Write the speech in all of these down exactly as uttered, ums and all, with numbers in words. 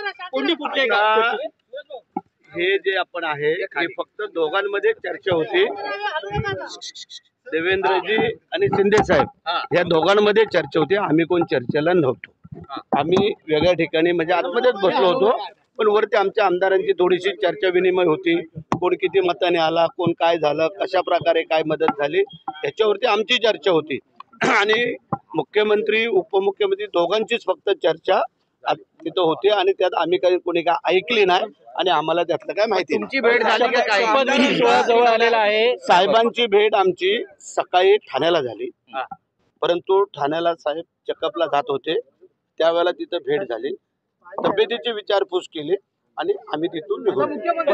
कोणी कुठले का हे जे आपण आहे हे फक्त दोघांमध्ये चर्चा होती। देवेंद्रजी आणि शिंदे साहेब या दोघांमध्ये चर्चा होती। आम्ही कोण चर्चेला नव्हतो, आम्ही वेगळ्या ठिकाणी म्हणजे आतमध्येच बसलो होतो, पण वरती आमच्या आमदारांची थोडीशी चर्चा विनिमय होती। कोण किती मताने आला, कोण काय झालं, कशा प्रकारे काय मदत झाली याच्यावरती आमची चर्चा होती। आणि मुख्यमंत्री उपमुख्यमंत्री दोघांचीच फक्त चर्चा तिथं होती आणि त्यात आम्ही काही कोणी काय ऐकली नाही आणि आम्हाला त्यातलं काय माहिती नाही। तुमची भेट झाली का? काय शपथविधी सोहळा जवळ आलेला आहे। साहेबांची भेट आमची सकाळी ठाण्याला झाली, परंतु ठाण्याला साहेब चेकअपला जात होते त्यावेळेला तिथं भेट झाली, तब्येतीची विचारपूस केली आणि आम्ही तिथून निघून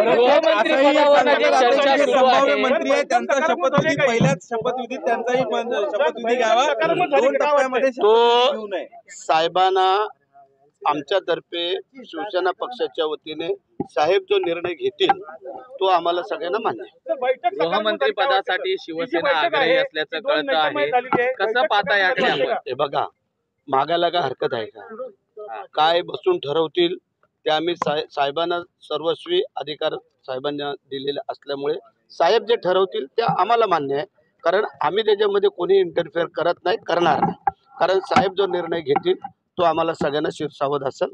मंत्री आहे त्यांचा शपथविधी पहिल्याच शपथविधीत त्यांचाही शपथविधी घ्यावा, दोन टप्प्यामध्ये तो साहेबांना आमच्यातर्फे शिवसेना पक्षाच्या वतीने साहेब जो निर्णय घेतील तो आम्हाला सगळ्यांना मान्य आहे। गृहमंत्री पदासाठी शिवसेना आग्रही असल्याचं कळतं आहे, कसं पाहता याकडे आपण? हे बघा, मागायला काय हरकत आहे का? काय बसून ठरवतील ते आम्ही साहेबांना सर्वस्वी अधिकार साहेबांना दिलेले असल्यामुळे साहेब जे ठरवतील ते आम्हाला मान्य आहे, कारण आम्ही त्याच्यामध्ये कोणी इंटरफेअर करत नाही, करणार नाही, कारण साहेब जो निर्णय घेतील तो आम्हाला सगळ्यांना शिरसावत असेल।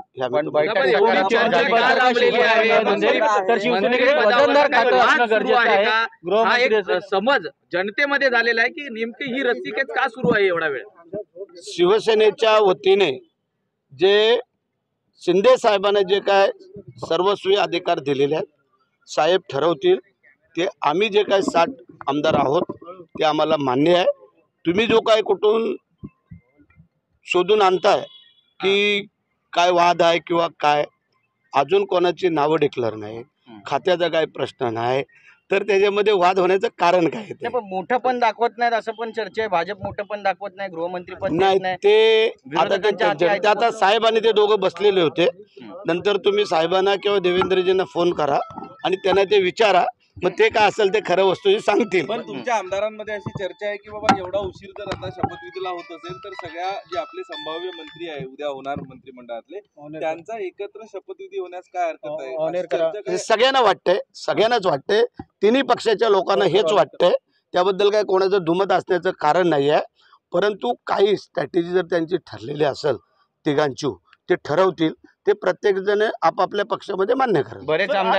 समज जनतेमध्ये झालेला आहे की नेमकी ही रस्सीखेच का सुरू आहे एवढा वेळ? शिवसेनेच्या वतीने जे शिंदे साहेबांना जे काय सर्वस्वी अधिकार दिलेले आहेत, साहेब ठरवतील ते आम्ही जे काय साठ आमदार आहोत ते आम्हाला मान्य आहे। तुम्ही जो काय कुठून शोधून आणताय की काय वाद आहे किंवा काय, अजून कोणाची नावं डिक्लेअर नाही, खात्याचा काय प्रश्न नाही, तर त्याच्यामध्ये वाद होण्याचं कारण काय? ते पण मोठं पण दाखवत नाहीत असं पण चर्चा आहे, भाजप मोठं पण दाखवत नाही, गृहमंत्री पण नाही, ते आता आता साहेब आणि ते दोघं बसलेले होते, नंतर तुम्ही साहेबांना किंवा देवेंद्रजींना फोन करा आणि त्यांना ते विचारा, मग ते काय असेल ते खरं वस्तू सांगतील। पण तुमच्या आमदारांमध्ये अशी चर्चा आहे की बाबा एवढा उशीर जर आता शपथविधीला होत असेल तर सगळ्या जे आपले संभाव्य मंत्री आहे उद्या होणार मंत्रिमंडळातले त्यांचा एकत्र शपथविधी होण्यास काय हरकत आहे? सगळ्यांना वाटतंय, सगळ्यांनाच वाटतंय, तिन्ही पक्षाच्या लोकांना हेच वाटतंय, त्याबद्दल काय कोणाचं दुमत असण्याचं कारण नाही आहे, परंतु काही स्ट्रॅटेजी जर त्यांची ठरलेली असेल तिघांची ते ठरवतील, ते प्रत्येक जण आपापल्या पक्षामध्ये मान्य करेल। बरेच आमदार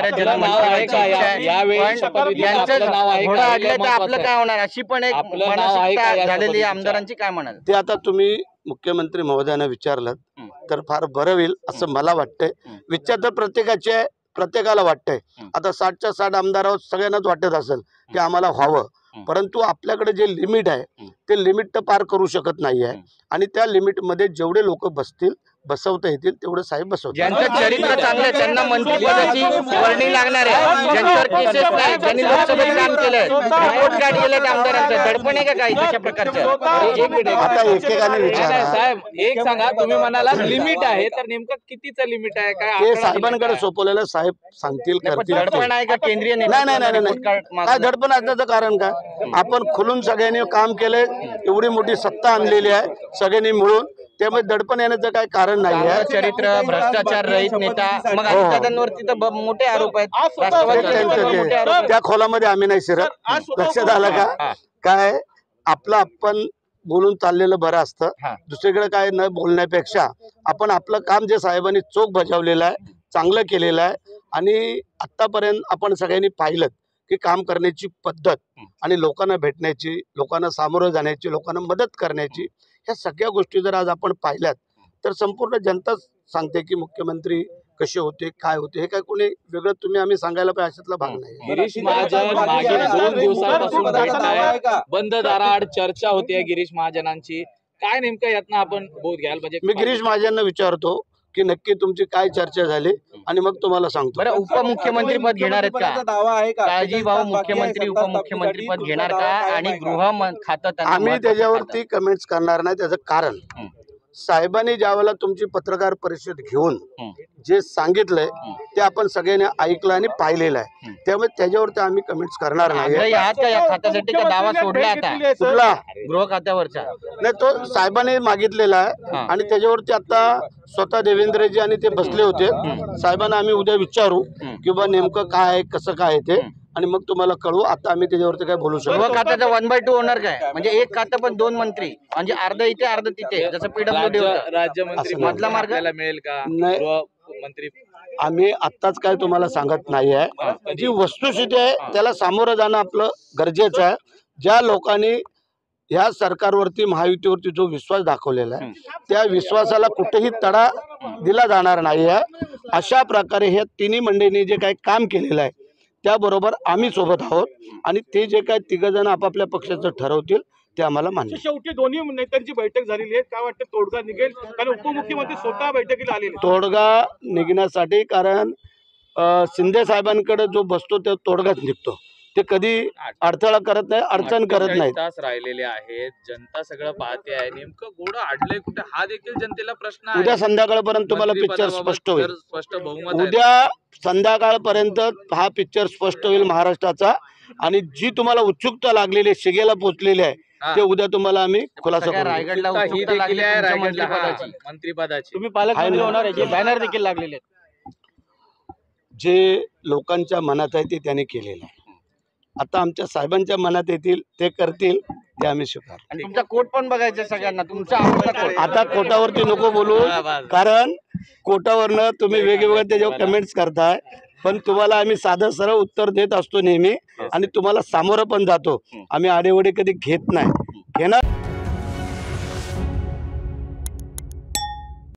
आपलं काय होणार अशी पण एक मानसिकता झालेली आमदारांची, काय म्हणाल ते आता तुम्ही मुख्यमंत्री महोदयांना विचारलं तर फार बरं होईल असं मला वाटतंय। विचार तर प्रत्येकाचे प्रत्येकाला वाटतंय, आता साठच्या साठ आमदारावर सगळ्यांनाच वाटत असेल की आम्हाला व्हावं, परंतु आपल्याकडे जे लिमिट आहे ते लिमिट तर पार करू शकत नाही आहे आणि त्या लिमिटमध्ये जेवढे लोक बसतील बसवता येतील तेवढे साहेब बसवतील। ज्यांचं चरित्र चांगलं त्यांना मंत्रिपदाची वर्णी लागणार आहे, ज्यांच्यावर केसेस नाही, ज्यांनी लोकसभेत काम केलंय, रिपोर्ट कार्ड गेलं त्या आमदारांचं दडपण आहे का काही तशा प्रकारचं? आता एकेकाने विचारा साहेब, एक सांगा, तुम्ही म्हणाला लिमिट आहे तर नेमकं कितीचं लिमिट आहे काय? ते साहेबांकडे सोपवलेलं साहेब सांगतील, करतील। दडपण आहे का केंद्रीय? नाही नाही नाही नाही, काय दडपण असण्याचं कारण काय? आपण खुलून सगळ्यांनी काम केलंय, एवढी मोठी सत्ता आणलेली आहे सगळ्यांनी मिळून, त्यामुळे दडपण येण्याचं काही कारण नाही आहे। चरित्र, भ्रष्टाचार रहित नेता, मग दादांवरती तर मोठे आरोप आहेत, त्या खोलामध्ये आम्ही नाही शिरत। लक्षात आलं का? काय आपलं आपण बोलून चाललेलं बरं असतं, दुसरीकडे काय न बोलण्यापेक्षा आपण आपलं काम जे साहेबांनी चोख बजावलेलं आहे, चांगलं केलेलं आहे आणि आतापर्यंत आपण सगळ्यांनी पाहिलं की काम करण्याची पद्धत आणि लोकांना भेटण्याची, लोकांना सामोरं जाण्याची, लोकांना मदत करण्याची, ह्या सगळ्या गोष्टी जर आज आपण पाहिल्यात तर संपूर्ण जनता सांगते की मुख्यमंत्री कसे होते, काय होते, हे काय कोणी वेगळं तुम्ही आम्ही सांगायला पाहिजे अशातला भाग नाही। गिरीश महाजन मागील दोन दिवसांपासून भेटताय, बंद दाराआड चर्चा होते गिरीश महाजनांची, काय नेमकं यातनं आपण बोध घ्याल? म्हणजे मी गिरीश महाजनांना विचारतो की नक्की तुमची काय चर्चा झाली आणि मग तुम्हाला सांगतो। बरं, उपमुख्यमंत्री पद घेणार आहेत का? दावा आहे का काळजी भाऊ मुख्यमंत्री उपमुख्यमंत्री पद घेणार का? आणि गृह खातं आम्ही त्याच्यावरती कमेंट्स करणार नाही, त्याचं कारण साहेबांनी ज्यावेळेला तुमची पत्रकार परिषद घेऊन जे सांगितलंय ते आपण सगळ्यांनी ऐकलं आणि पाहिलेलं आहे, त्यामुळे त्याच्यावरती आम्ही कमेंट्स करणार नाही. आग्रही आहात का या खात्यासाठी का दावा सोडला आता कुठला गृह खात्यावरचा? नाही, तो साहेबांनी मागितलेला आहे आणि त्याच्यावरती आता स्वतः देवेंद्रजी आणि ते बसले होते. साहेबांना आम्ही उद्या विचारू की बा नेमकं काय आहे, कसं काय आहे ते, आणि मग तुम्हाला कळवू. आता आम्ही त्याच्यावरती काय बोलू शकतो. गृह खात्याचा वन बाय टू होणार काय? म्हणजे एक खातं पण दोन मंत्री, म्हणजे अर्ध इथे अर्ध तिथे, जसं पीडब्ल्यूडी राज्य राज्यमंत्री असं नाही. मधला मार्ग आपल्याला मिळेल का? नाही. मंत्री आम्ही आत्ताच काय तुम्हाला सांगत नाही आहे. जी वस्तुस्थिती आहे त्याला सामोरं जाणं आपलं गरजेचं आहे. ज्या लोकांनी ह्या सरकारवरती महायुतीवरती जो विश्वास दाखवलेला आहे त्या विश्वासाला कुठेही तडा दिला जाणार नाही आहे. अशा प्रकारे ह्या तिन्ही मंडळींनी जे काही काम केलेलं आहे त्याबरोबर आम्ही सोबत आहोत आणि ते जे काही तिघजण आपापल्या पक्षाचं ठरवतील ते आम्हाला मान्य आहे. शेवटी दोन्ही नेत्यांची बैठक झालेली आहे, काय वाटतं तोडगा निघेल? कारण उपमुख्यमंत्री स्वतः बैठकीला आलेले. तोडगा निघण्यासाठी कारण अ, शिंदे साहेबांकडे जो बसतो तो तोडगाच निघतो. ते कधी अडथळा करत नाही, अडचण करत नाही. तास राहिलेले आहेत, जनता सगळं पाहते आहे, नेमकं घोडं अडलंय कुठे हा देखील जनतेला प्रश्न आहे. उद्या संध्याकाळपर्यंत तुम्हाला पिक्चर मंत्रिपदाबाबत स्पष्ट होईल. जर स्पष्ट बहुमत आहे. उद्या संध्याकाळपर्यंत हा पिक्चर स्पष्ट होईल महाराष्ट्राचा, आणि जी तुम्हाला उत्सुकता लागलेली आहे, शिगेला पोचलेली आहे, ते उद्या तुम्हाला आम्ही खुलासा करू. रायगडला ही उत्सुकता देखील लागली आहे तुमच्या रायगडला, हा, मंत्रिपदाची. मंत्रिपदाची. तुम्ही पालकमंत्री होणार आहे, जे बॅनर देखील लागलेले आहेत. जे लोकांच्या मनात आहे ते त्याने केलेलं आहे. आता आमच्या साहेबांच्या मनात येतील ते करतील, ते आम्ही स्वीकार. आणि तुमचा कोट पण बघायचा सगळ्यांना, तुमचा आवडता कोट. आता कोटावरती नको बोलू, कारण कोटावरनं तुम्ही वेगवेगळ्या त्याच्यावर कमेंट्स करताय, पण तुम्हाला आम्ही साधं सरळ उत्तर देत असतो नेहमी, आणि तुम्हाला सामोरं पण जातो. आम्ही आडेवडे कधी घेत नाही. घेणार